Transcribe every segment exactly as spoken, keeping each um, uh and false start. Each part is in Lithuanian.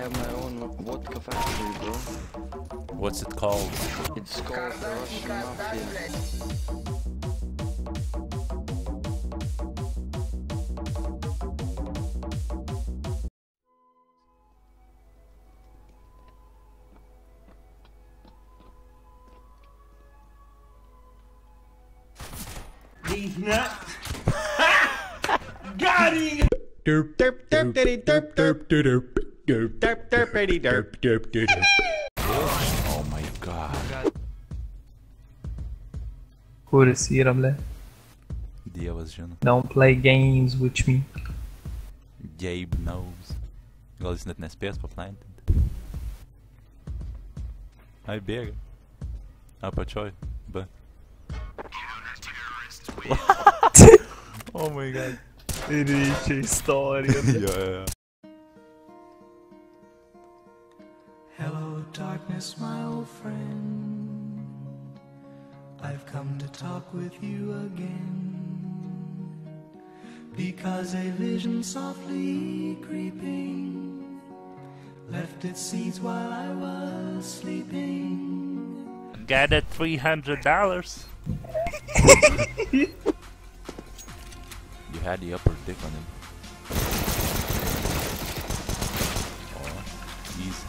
have my own vodka factory, bro. What's it called? It's called the Russian Mafia. These nuts. Got him. Derp derp derp derp derp derp derp derp derp derp derp derp derp. Oh my god. Curse, Ramle. Dievas žino. Don't play games with me. Gabe knows. Gal jis net nespės paplantinti. Ai, bėga. Apačioj. B. Oh my god. Ryčia istorija. Jo, jo. Hello, darkness, my old friend. I've come to talk with you again. Because a vision softly creeping left its seeds while I was sleeping. Got it three hundred dollars. You had the upper dick on him. Oh, easy.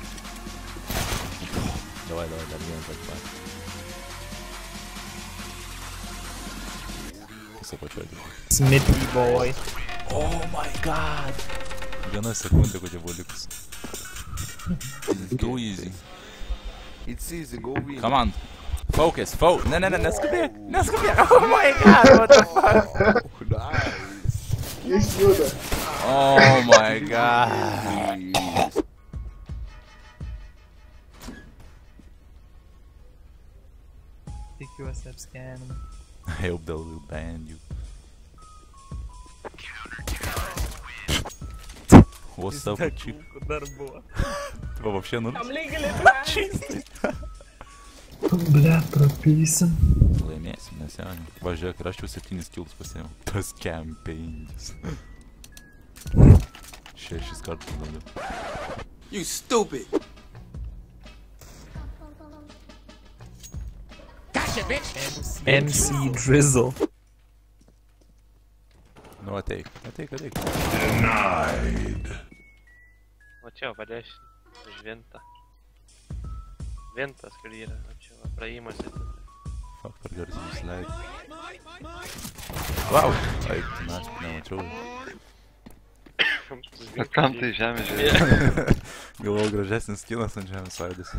Давай, давай, давай, давай. Smithy boy. Oh my god. Viena sekundė, kokia buvo likus. It's too easy. It's easy, go win. Come on. Focus, focus. Ne, ne, ne, neskubėk. Neskubėk. Oh my god, what the fuck. Oh, nice. Oh my god. Pick you a step scan. I hope they will ban you. What's up with you? Ты вообще ну? Чистый. Бля, прописан. Laimėsim, nes jau. Važiuok, ir aš jau septynis kilus pasiėmiau. Tas campaigns. Šešis kartus daugiau. You stupid. Gotcha, bitch. M C Drizzle. Nu, ateik, ateik, ateik. Denied. Вот чё, подальше. Вента. Вента скорее. Чё, проимась это. Faktor garsiai išleidai. Vau! Eik, tu mes nemačiau. Kam tai žemė žiūrėjo? Galvojau gražesnis skinas ant žemės veidas.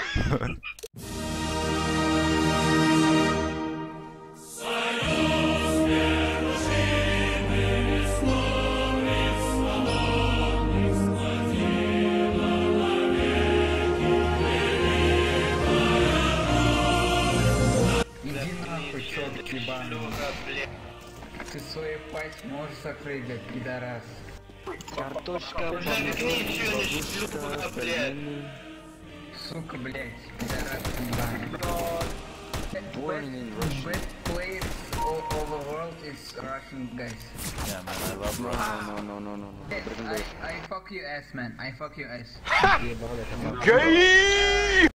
Ты свою пасть можешь закрыть, блядь, пидорас. Картошка, помидор, пельмени. Сука, блядь, пидорас ебаный. Born in Best, Russia. best players all over the world is Russian guys. Yeah, man, I love No, Russia. no, no, no, no, no. I, I fuck you ass, man. I fuck you ass. Gay!